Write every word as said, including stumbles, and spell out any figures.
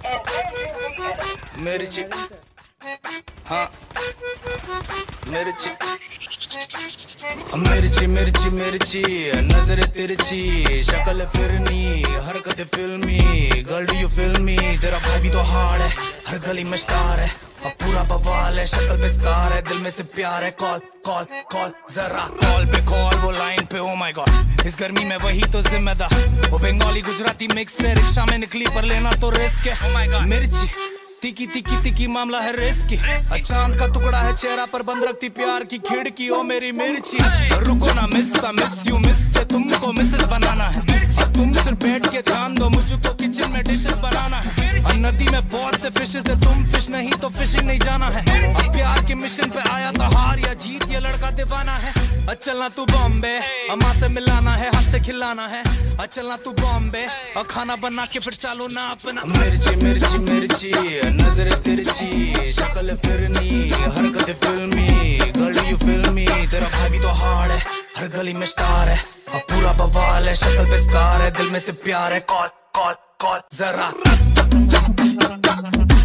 मिर्ची, हाँ मिर्ची मिर्ची मिर्ची मिर्ची, नजर तिरछी, शक्ल फिरनी, हरकत फिल्मी, girl do you feel me? तेरा भाई भी तो हार्ड है, हर गली में स्टार है, अब पूरा बवाल है, शक्ल पे स्कार है, दिल में से प्यार है। कॉल कॉल कॉल जरा कॉल पे कॉल, वो लाइन पे, ओ माय गॉड इस गर्मी में वही तो जिम्मेदार। वो बंगाली गुजराती मिक्स है, रिक्शा में निकली पर लेना तो रिस्क है। oh my God, मिर्ची तिकी तिकी तिकी मामला है रिस्की, चांद का टुकड़ा है चेहरा पर बंद रखती प्यार की खिड़की। ओ मेरी मिर्ची रुको ना मिस, मिस यू मिस से तुमको मिसेस बनाना है, तुम सिर्फ बैठ के ध्यान दो, मुझको किचन में डिशेस बनाना है। और नदी में बहुत से फिशेस है, तुम फिश नहीं तो फिशिंग नहीं जाना है। अब प्यार के मिशन पे आया था, हार या जीत ये लड़का दीवाना है। चलना तू बॉम्बे, अम्मा से मिलाना है, हाथ से खिलाना है। चलना तू बॉम्बे और खाना बना के फिर चालू ना अपना। मिर्ची मिर्ची मिर्ची, नजर तिरछी, शक्ल फिरनी, हरकत फिल्मी, गर्ल यू फिल्मी। तेरा भाई भी तो हार्ड है, हर गली में स्टार है, और पूरा बवाल है, शक्ल पे स्कार है, दिल में से प्यार है। कॉल कॉल कॉल जरा